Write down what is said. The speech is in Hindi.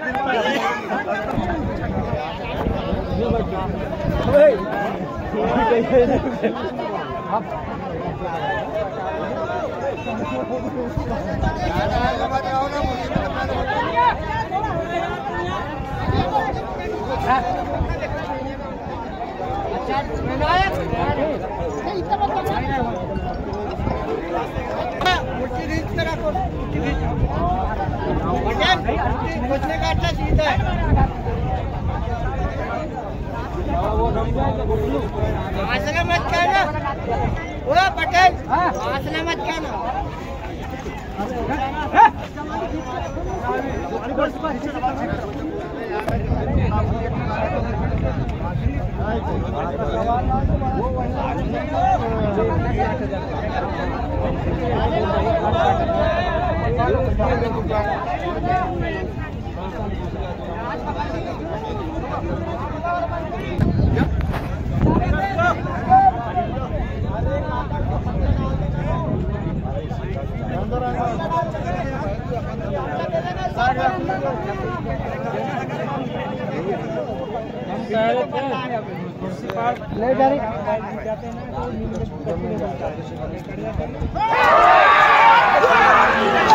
बचने का अच्छा सीधा है। हंसना मत कहना, वो पटेल हंसना मत कहना। ले जा रही जाते हैं ना।